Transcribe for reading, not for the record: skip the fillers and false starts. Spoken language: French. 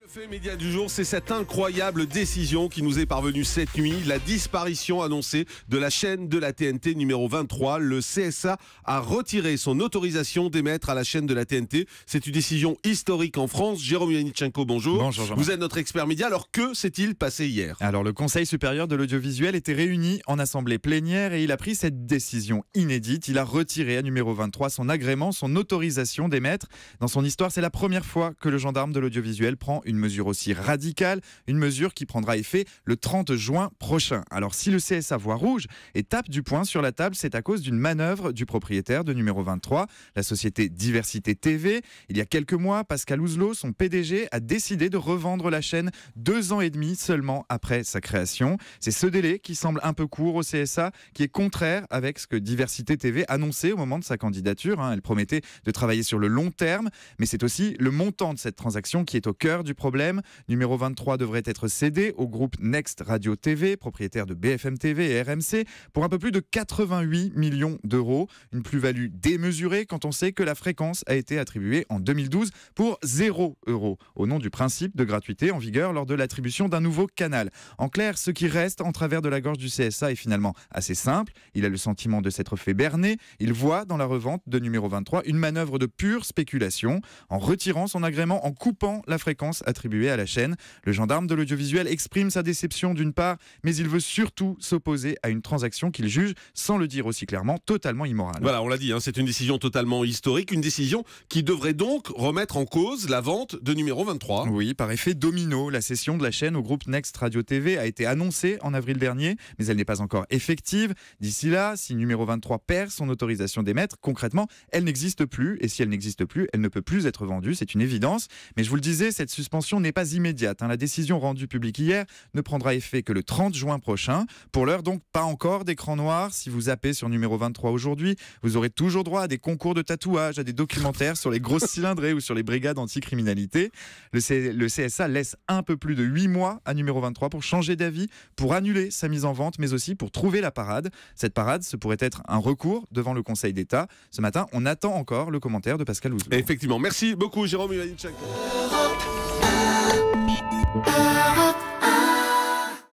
Le fait média du jour, c'est cette incroyable décision qui nous est parvenue cette nuit, la disparition annoncée de la chaîne de la TNT numéro 23. Le CSA a retiré son autorisation d'émettre à la chaîne de la TNT. C'est une décision historique en France. Jérôme Yanitchenko, bonjour. Bonjour Jean-Marc. Vous êtes notre expert média. Alors que s'est-il passé hier ? Alors le Conseil supérieur de l'audiovisuel était réuni en assemblée plénière et il a pris cette décision inédite. Il a retiré à numéro 23 son agrément, son autorisation d'émettre. Dans son histoire, c'est la première fois que le gendarme de l'audiovisuel prend une mesure aussi radicale, une mesure qui prendra effet le 30 juin prochain. Alors si le CSA voit rouge et tape du poing sur la table, c'est à cause d'une manœuvre du propriétaire de numéro 23, la société Diversité TV. Il y a quelques mois, Pascal Ouzelot, son PDG, a décidé de revendre la chaîne 2 ans et demi seulement après sa création. C'est ce délai qui semble un peu court au CSA, qui est contraire avec ce que Diversité TV annonçait au moment de sa candidature. Elle promettait de travailler sur le long terme, mais c'est aussi le montant de cette transaction qui est au cœur du problème. Numéro 23 devrait être cédé au groupe Next Radio TV, propriétaire de BFM TV et RMC, pour un peu plus de 88 millions d'euros. Une plus-value démesurée quand on sait que la fréquence a été attribuée en 2012 pour 0 €, au nom du principe de gratuité en vigueur lors de l'attribution d'un nouveau canal. En clair, ce qui reste en travers de la gorge du CSA est finalement assez simple. Il a le sentiment de s'être fait berner. Il voit dans la revente de numéro 23 une manœuvre de pure spéculation. En retirant son agrément, en coupant la fréquence attribuée à la chaîne, le gendarme de l'audiovisuel exprime sa déception d'une part, mais il veut surtout s'opposer à une transaction qu'il juge, sans le dire aussi clairement, totalement immorale. Voilà, on l'a dit, c'est une décision totalement historique, une décision qui devrait donc remettre en cause la vente de numéro 23. Oui, par effet domino, la cession de la chaîne au groupe Next Radio TV a été annoncée en avril dernier, mais elle n'est pas encore effective. D'ici là, si numéro 23 perd son autorisation d'émettre, concrètement, elle n'existe plus, et si elle n'existe plus, elle ne peut plus être vendue, c'est une évidence. Mais je vous le disais, cette suspension n'est pas immédiate. La décision rendue publique hier ne prendra effet que le 30 juin prochain. Pour l'heure, donc, pas encore d'écran noir. Si vous zappez sur numéro 23 aujourd'hui, vous aurez toujours droit à des concours de tatouage, à des documentaires sur les grosses cylindrées ou sur les brigades anticriminalité. Le CSA laisse un peu plus de 8 mois à numéro 23 pour changer d'avis, pour annuler sa mise en vente, mais aussi pour trouver la parade. Cette parade, ce pourrait être un recours devant le Conseil d'État. Ce matin, on attend encore le commentaire de Pascal Ouzelot. Effectivement. Merci beaucoup, Jérôme Yanitchenko.